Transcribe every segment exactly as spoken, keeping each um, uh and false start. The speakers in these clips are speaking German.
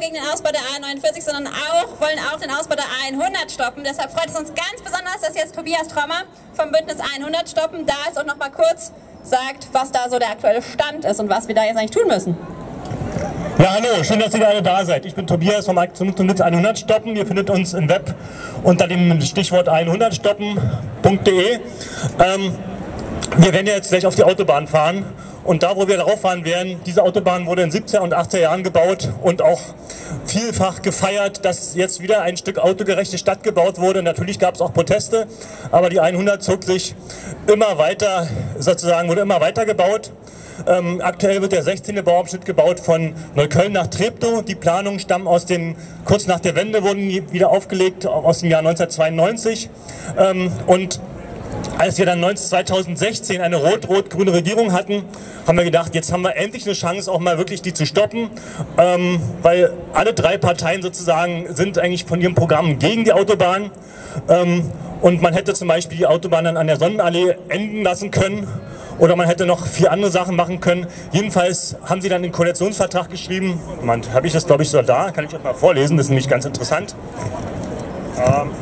gegen den Ausbau der A neunundvierzig, sondern auch, wollen auch den Ausbau der A hundert stoppen. Deshalb freut es uns ganz besonders, dass jetzt Tobias Trommer vom Bündnis A hundert stoppen da ist und noch mal kurz sagt, was da so der aktuelle Stand ist und was wir da jetzt eigentlich tun müssen. Ja, hallo, schön, dass ihr alle da seid. Ich bin Tobias vom Aktionsbündnis A hundert stoppen. Ihr findet uns im Web unter dem Stichwort hundert stoppen punkt de. Ähm, wir werden ja jetzt gleich auf die Autobahn fahren. Und da, wo wir drauf fahren werden, diese Autobahn wurde in den siebziger und achtziger Jahren gebaut und auch vielfach gefeiert, dass jetzt wieder ein Stück autogerechte Stadt gebaut wurde. Natürlich gab es auch Proteste, aber die hundert zog sich immer weiter, sozusagen wurde immer weiter gebaut. Ähm, aktuell wird der sechzehnte Bauabschnitt gebaut von Neukölln nach Treptow. Die Planungen stammen aus dem, kurz nach der Wende wurden die wieder aufgelegt, aus dem Jahr neunzehnhundertzweiundneunzig. Ähm, und als wir dann zweitausendsechzehn eine rot-rot-grüne Regierung hatten, haben wir gedacht, jetzt haben wir endlich eine Chance, auch mal wirklich die zu stoppen, ähm, weil alle drei Parteien sozusagen sind eigentlich von ihrem Programm gegen die Autobahn. Ähm, und man hätte zum Beispiel die Autobahn dann an der Sonnenallee enden lassen können. Oder man hätte noch vier andere Sachen machen können. Jedenfalls haben sie dann den Koalitionsvertrag geschrieben. Habe ich das, glaube ich, so da. Kann ich euch mal vorlesen, das ist nämlich ganz interessant. Ähm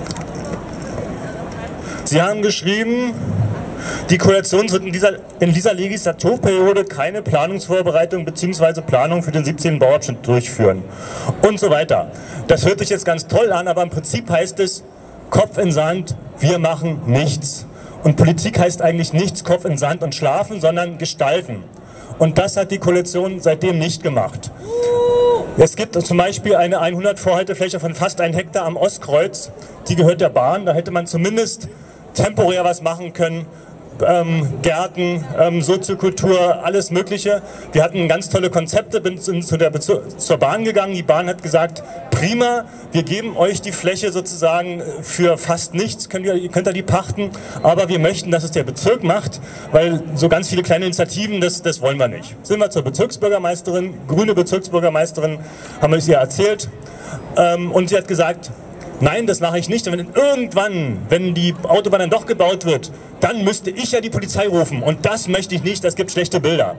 sie haben geschrieben, die Koalition wird in dieser, in dieser Legislaturperiode keine Planungsvorbereitung bzw. Planung für den siebzehnten Bauabschnitt durchführen. Und so weiter. Das hört sich jetzt ganz toll an, aber im Prinzip heißt es, Kopf in Sand, wir machen nichts. Und Politik heißt eigentlich nichts, Kopf in Sand und schlafen, sondern gestalten. Und das hat die Koalition seitdem nicht gemacht. Es gibt zum Beispiel eine hundert Vorhaltefläche von fast einem Hektar am Ostkreuz, die gehört der Bahn. Da hätte man zumindest temporär was machen können. Ähm, Gärten, ähm, Soziokultur, alles Mögliche. Wir hatten ganz tolle Konzepte, bin zu der zur Bahn gegangen. Die Bahn hat gesagt, prima, wir geben euch die Fläche sozusagen für fast nichts, könnt ihr, könnt ihr die pachten, aber wir möchten, dass es der Bezirk macht, weil so ganz viele kleine Initiativen, das, das wollen wir nicht. Sind wir zur Bezirksbürgermeisterin, grüne Bezirksbürgermeisterin, haben wir es ihr erzählt, ähm, und sie hat gesagt, nein, das mache ich nicht. Und wenn irgendwann, wenn die Autobahn dann doch gebaut wird, dann müsste ich ja die Polizei rufen. Und das möchte ich nicht, das gibt schlechte Bilder.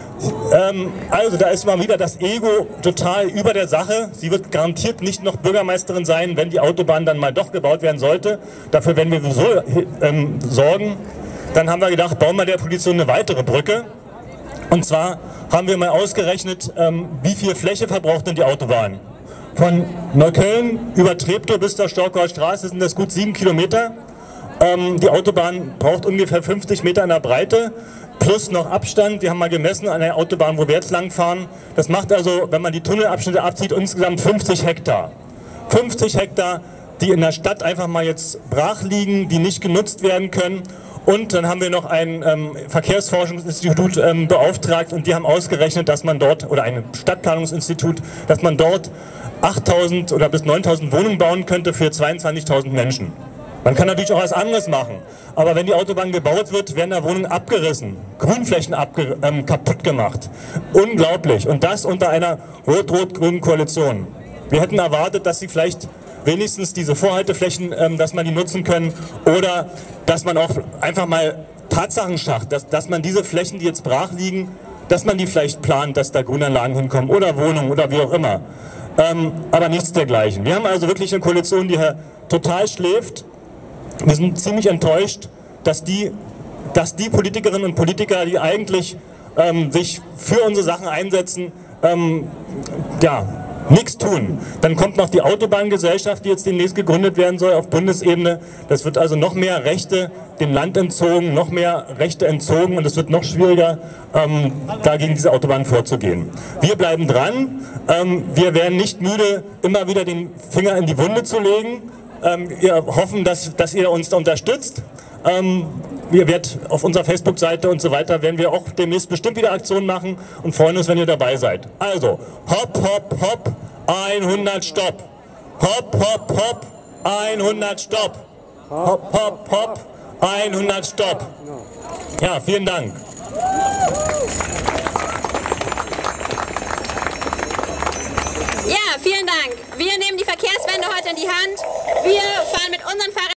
Ähm, also da ist mal wieder das Ego total über der Sache. Sie wird garantiert nicht noch Bürgermeisterin sein, wenn die Autobahn dann mal doch gebaut werden sollte. Dafür werden wir sowieso ähm, sorgen. Dann haben wir gedacht, bauen wir der Polizei eine weitere Brücke. Und zwar haben wir mal ausgerechnet, ähm, wie viel Fläche verbraucht denn die Autobahn. Von Neukölln über Treptow bis zur Storkower Straße sind das gut sieben Kilometer. Ähm, die Autobahn braucht ungefähr fünfzig Meter in der Breite, plus noch Abstand. Wir haben mal gemessen an der Autobahn, wo wir jetzt lang fahren. Das macht also, wenn man die Tunnelabschnitte abzieht, insgesamt fünfzig Hektar. fünfzig Hektar, die in der Stadt einfach mal jetzt brach liegen, die nicht genutzt werden können. Und dann haben wir noch ein ähm, Verkehrsforschungsinstitut ähm, beauftragt und die haben ausgerechnet, dass man dort, oder ein Stadtplanungsinstitut, dass man dort achttausend oder bis neuntausend Wohnungen bauen könnte für zweiundzwanzigtausend Menschen. Man kann natürlich auch was anderes machen, aber wenn die Autobahn gebaut wird, werden da Wohnungen abgerissen, Grünflächen abge ähm, kaputt gemacht. Unglaublich. Und das unter einer rot-rot-grünen Koalition. Wir hätten erwartet, dass sie vielleicht wenigstens diese Vorhalteflächen, ähm, dass man die nutzen können oder dass man auch einfach mal Tatsachen schafft, dass, dass man diese Flächen, die jetzt brach liegen, dass man die vielleicht plant, dass da Grünanlagen hinkommen oder Wohnungen oder wie auch immer. Ähm, aber nichts dergleichen. Wir haben also wirklich eine Koalition, die hier total schläft. Wir sind ziemlich enttäuscht, dass die, dass die Politikerinnen und Politiker, die eigentlich ähm, sich für unsere Sachen einsetzen, ähm, ja, nichts tun. Dann kommt noch die Autobahngesellschaft, die jetzt demnächst gegründet werden soll auf Bundesebene. Das wird also noch mehr Rechte dem Land entzogen, noch mehr Rechte entzogen und es wird noch schwieriger, ähm, da gegen diese Autobahn vorzugehen. Wir bleiben dran. Ähm, wir werden nicht müde, immer wieder den Finger in die Wunde zu legen. Ähm, wir hoffen, dass, dass ihr uns da unterstützt. Ähm, wir werden auf unserer Facebook-Seite und so weiter, werden wir auch demnächst bestimmt wieder Aktionen machen und freuen uns, wenn ihr dabei seid. Also, hopp, hopp, hopp, hundert Stopp. Hopp, hopp, hopp, hundert Stopp. Hopp, hopp, hopp, hundert Stopp. Ja, vielen Dank. Ja, vielen Dank. Wir nehmen die Verkehrswende heute in die Hand. Wir fahren mit unseren Fahrrädern